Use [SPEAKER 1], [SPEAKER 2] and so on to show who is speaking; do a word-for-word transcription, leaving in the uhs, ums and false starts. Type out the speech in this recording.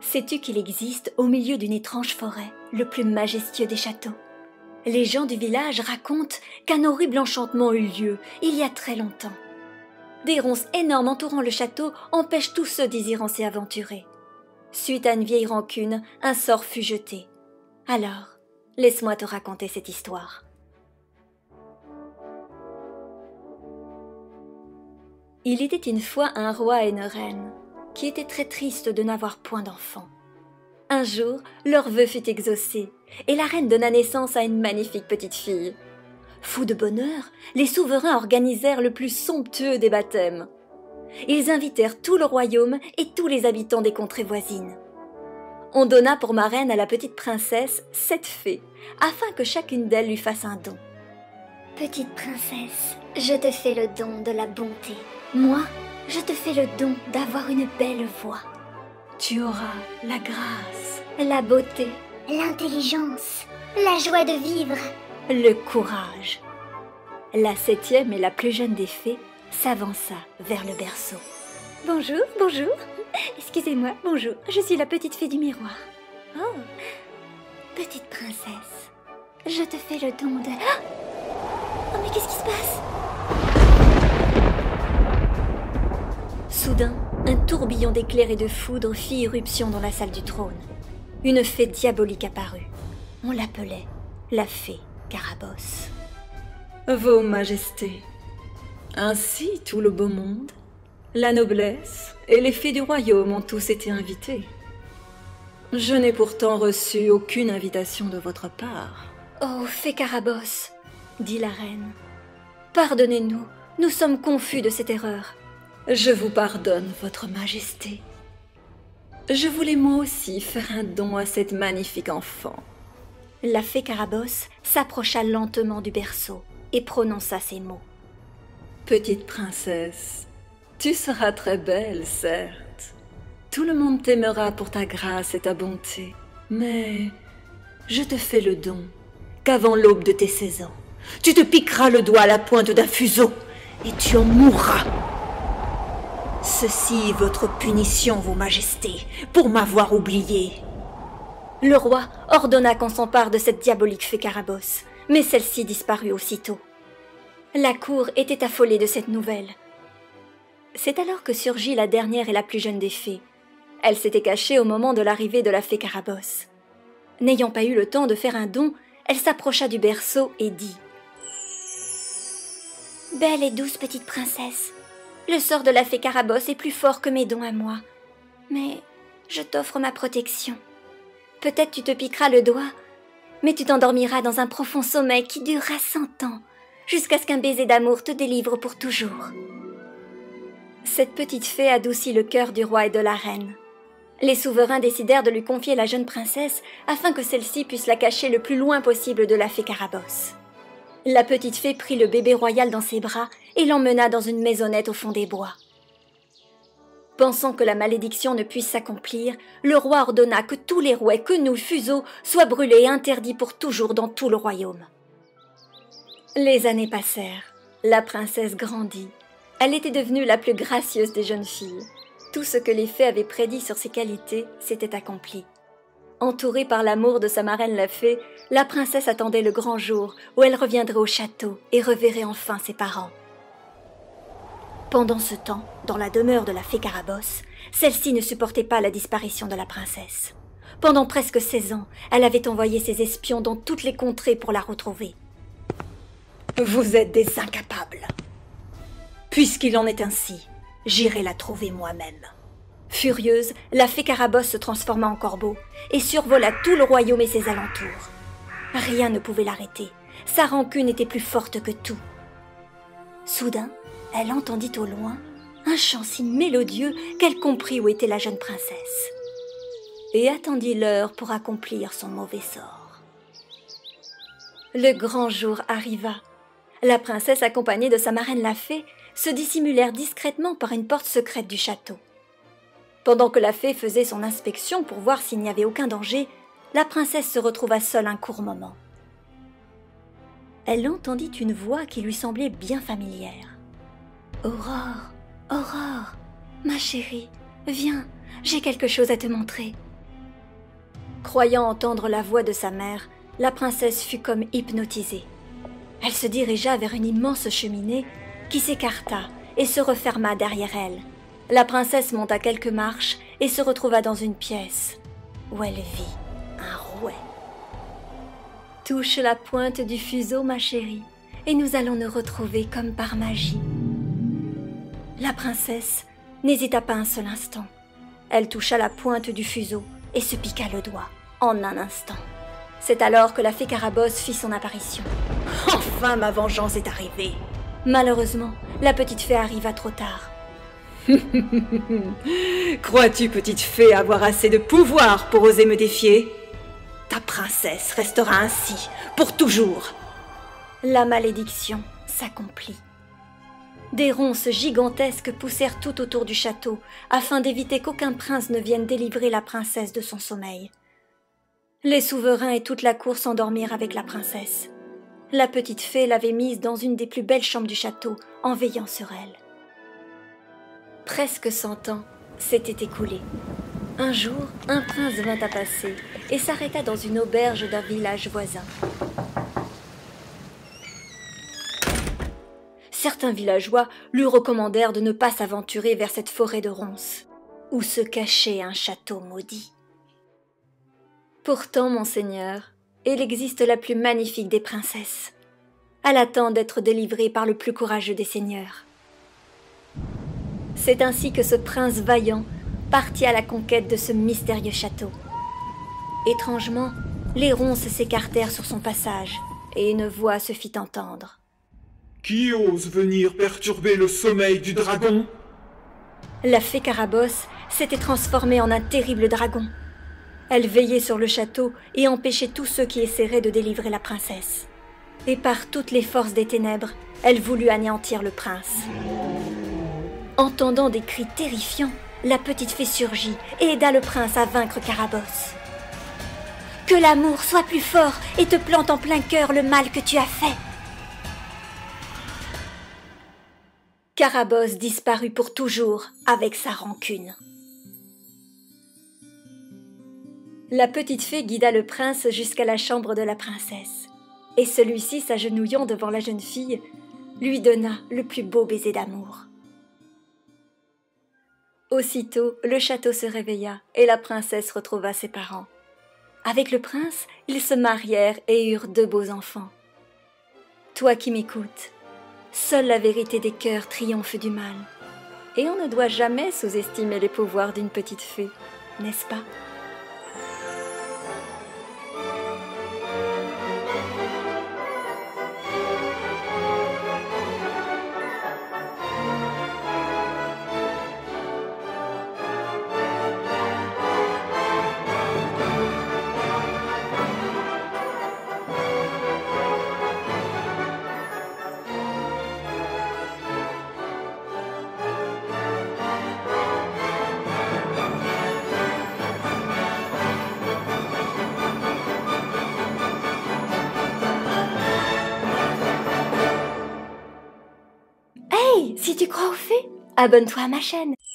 [SPEAKER 1] Sais-tu qu'il existe au milieu d'une étrange forêt, le plus majestueux des châteaux? Les gens du village racontent qu'un horrible enchantement eut lieu il y a très longtemps. Des ronces énormes entourant le château empêchent tous ceux désirant s'y aventurer. Suite à une vieille rancune, un sort fut jeté. Alors, laisse-moi te raconter cette histoire. Il était une fois un roi et une reine qui étaient très tristes de n'avoir point d'enfants. Un jour, leur vœu fut exaucé et la reine donna naissance à une magnifique petite fille. Fous de bonheur, les souverains organisèrent le plus somptueux des baptêmes. Ils invitèrent tout le royaume et tous les habitants des contrées voisines. On donna pour marraine à la petite princesse sept fées, afin que chacune d'elles lui fasse un don.
[SPEAKER 2] Petite princesse, je te fais le don de la bonté. Moi, je te fais le don d'avoir une belle voix.
[SPEAKER 1] Tu auras la grâce,
[SPEAKER 2] la beauté, l'intelligence, la joie de vivre,
[SPEAKER 1] le courage. La septième et la plus jeune des fées s'avança vers le berceau. Bonjour, bonjour. Excusez-moi, bonjour. Je suis la petite fée du miroir.
[SPEAKER 2] Oh, petite princesse, je te fais le don de... Oh, mais qu'est-ce qui se passe?
[SPEAKER 1] Soudain, un tourbillon d'éclairs et de foudre fit irruption dans la salle du trône. Une fée diabolique apparut. On l'appelait la fée Carabosse.
[SPEAKER 3] Vos majestés, ainsi tout le beau monde, la noblesse et les fées du royaume ont tous été invités. Je n'ai pourtant reçu aucune invitation de votre part.
[SPEAKER 1] Oh, fée Carabosse, dit la reine, pardonnez-nous, nous sommes confus de cette erreur.
[SPEAKER 3] Je vous pardonne, votre majesté. Je voulais moi aussi faire un don à cette magnifique enfant.
[SPEAKER 1] La fée Carabosse s'approcha lentement du berceau et prononça ces mots.
[SPEAKER 3] Petite princesse, tu seras très belle, certes. Tout le monde t'aimera pour ta grâce et ta bonté. Mais je te fais le don qu'avant l'aube de tes seize ans, tu te piqueras le doigt à la pointe d'un fuseau et tu en mourras. Ceci est votre punition, vos majestés, pour m'avoir oublié.
[SPEAKER 1] Le roi ordonna qu'on s'empare de cette diabolique fée Carabosse, mais celle-ci disparut aussitôt. La cour était affolée de cette nouvelle. C'est alors que surgit la dernière et la plus jeune des fées. Elle s'était cachée au moment de l'arrivée de la fée Carabosse. N'ayant pas eu le temps de faire un don, elle s'approcha du berceau et dit «
[SPEAKER 2] Belle et douce petite princesse,
[SPEAKER 1] le sort de la fée Carabosse est plus fort que mes dons à moi.
[SPEAKER 2] Mais je t'offre ma protection.
[SPEAKER 1] Peut-être tu te piqueras le doigt, mais tu t'endormiras dans un profond sommeil qui durera cent ans, jusqu'à ce qu'un baiser d'amour te délivre pour toujours. » Cette petite fée adoucit le cœur du roi et de la reine. Les souverains décidèrent de lui confier la jeune princesse afin que celle-ci puisse la cacher le plus loin possible de la fée Carabosse. La petite fée prit le bébé royal dans ses bras et l'emmena dans une maisonnette au fond des bois. Pensant que la malédiction ne puisse s'accomplir, le roi ordonna que tous les rouets, quenouilles, fuseaux soient brûlés et interdits pour toujours dans tout le royaume. Les années passèrent. La princesse grandit. Elle était devenue la plus gracieuse des jeunes filles. Tout ce que les fées avaient prédit sur ses qualités s'était accompli. Entourée par l'amour de sa marraine la fée, la princesse attendait le grand jour où elle reviendrait au château et reverrait enfin ses parents. Pendant ce temps, dans la demeure de la fée Carabosse, celle-ci ne supportait pas la disparition de la princesse. Pendant presque seize ans, elle avait envoyé ses espions dans toutes les contrées pour la retrouver.
[SPEAKER 3] « Vous êtes des incapables. Puisqu'il en est ainsi, j'irai la trouver moi-même. »
[SPEAKER 1] Furieuse, la fée Carabosse se transforma en corbeau et survola tout le royaume et ses alentours. Rien ne pouvait l'arrêter. Sa rancune était plus forte que tout. Soudain, elle entendit au loin un chant si mélodieux qu'elle comprit où était la jeune princesse et attendit l'heure pour accomplir son mauvais sort. Le grand jour arriva. La princesse, accompagnée de sa marraine la fée, se dissimulèrent discrètement par une porte secrète du château. Pendant que la fée faisait son inspection pour voir s'il n'y avait aucun danger, la princesse se retrouva seule un court moment. Elle entendit une voix qui lui semblait bien familière. « Aurore, Aurore, ma chérie, viens, j'ai quelque chose à te montrer. Croyant entendre la voix de sa mère, la princesse fut comme hypnotisée. Elle se dirigea vers une immense cheminée qui s'écarta et se referma derrière elle. La princesse monta quelques marches et se retrouva dans une pièce où elle vit un rouet. « Touche la pointe du fuseau, ma chérie, et nous allons nous retrouver comme par magie. » La princesse n'hésita pas un seul instant. Elle toucha la pointe du fuseau et se piqua le doigt en un instant. C'est alors que la fée Carabosse fit son apparition. « Enfin, ma vengeance est arrivée !» Malheureusement, la petite fée arriva trop tard.
[SPEAKER 3] « Crois-tu, petite fée, avoir assez de pouvoir pour oser me défier ? Ta princesse restera ainsi, pour toujours !»
[SPEAKER 1] La malédiction s'accomplit. Des ronces gigantesques poussèrent tout autour du château, afin d'éviter qu'aucun prince ne vienne délivrer la princesse de son sommeil. Les souverains et toute la cour s'endormirent avec la princesse. La petite fée l'avait mise dans une des plus belles chambres du château, en veillant sur elle. Presque cent ans s'étaient écoulés. Un jour, un prince vint à passer et s'arrêta dans une auberge d'un village voisin. Certains villageois lui recommandèrent de ne pas s'aventurer vers cette forêt de ronces, où se cachait un château maudit. Pourtant, monseigneur, il existe la plus magnifique des princesses. Elle attend d'être délivrée par le plus courageux des seigneurs. C'est ainsi que ce prince vaillant partit à la conquête de ce mystérieux château. Étrangement, les ronces s'écartèrent sur son passage, et une voix se fit entendre.
[SPEAKER 4] « Qui ose venir perturber le sommeil du dragon ?»
[SPEAKER 1] La fée Carabosse s'était transformée en un terrible dragon. Elle veillait sur le château et empêchait tous ceux qui essaieraient de délivrer la princesse. Et par toutes les forces des ténèbres, elle voulut anéantir le prince. Entendant des cris terrifiants, la petite fée surgit et aida le prince à vaincre Carabosse. « Que l'amour soit plus fort et te plante en plein cœur le mal que tu as fait !» Carabosse disparut pour toujours avec sa rancune. La petite fée guida le prince jusqu'à la chambre de la princesse, et celui-ci, s'agenouillant devant la jeune fille, lui donna le plus beau baiser d'amour. Aussitôt, le château se réveilla et la princesse retrouva ses parents. Avec le prince, ils se marièrent et eurent deux beaux enfants. Toi qui m'écoutes, seule la vérité des cœurs triomphe du mal. Et on ne doit jamais sous-estimer les pouvoirs d'une petite fée, n'est-ce pas ? Si tu crois aux fées, abonne-toi à ma chaîne.